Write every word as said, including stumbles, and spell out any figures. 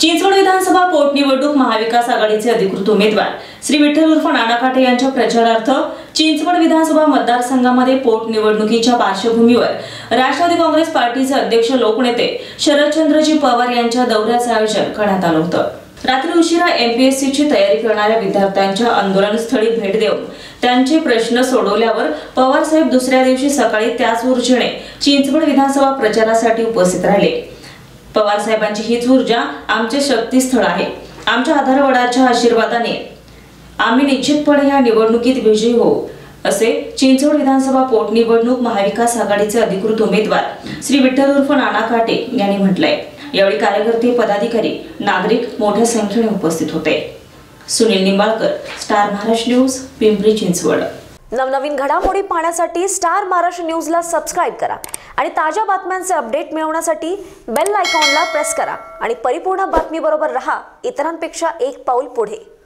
चिंचवड विधानसभा पोटनिवडणूक महाविकास आघाडीचे अधिकृत उमेदवार श्री विठ्ठल उर्फ नाना काटे यांच्या प्रचारार्थ चिंचवड विधानसभा मतदारसंघामध्ये पोटनिवडणुकीच्या पार्श्वभूमीवर राष्ट्रवादी काँग्रेस पार्टीचे अध्यक्ष लोकनेते शरदचंद्रजी पवार यांच्या दौऱ्याचे आयोजन करण्यात आले होते। रात्री उशिरा एमपीएससीची तयारी करणाऱ्या विद्यार्थ्यांच्या आंदोलनस्थळी भेट देऊन त्यांचे प्रश्न सोडवल्यावर पवार साहेब दुसऱ्या दिवशी सकाळी त्याच ऊर्जेने चिंचवड विधानसभा प्रचारासाठी उपस्थित राहिले। पवार साहेबांची हीच ऊर्जा आमचे शक्तीस्थळ आहे। आमच्या आधारवडाच्या आशीर्वादाने आम्ही निश्चितपणे या निवडणुकीत विजयी होऊ, असे चिंचवड विधानसभा पोटनिवडणूक महाविकास आघाडीचे अधिकृत उमेदवार श्री विठ्ठल उर्फ नाना काटे यांनी म्हटलंय। यावेळी कार्यकर्ते, पदाधिकारी, नागरिक मोठ्या संख्येने उपस्थित होते। Sunil Nimbalkar, star Maharashtra news, Pimpri Chinchwad. नवनवीन घडामोडी पाहण्यासाठी स्टार महाराष्ट्र न्यूजला सबस्क्राइब करा आणि ताज्या बातम्यांचे अपडेट मिळवण्यासाठी बेल आयकॉनला प्रेस करा आणि परिपूर्ण बातमी बरोबर रहा, इतरांपेक्षा एक पाऊल पुढे।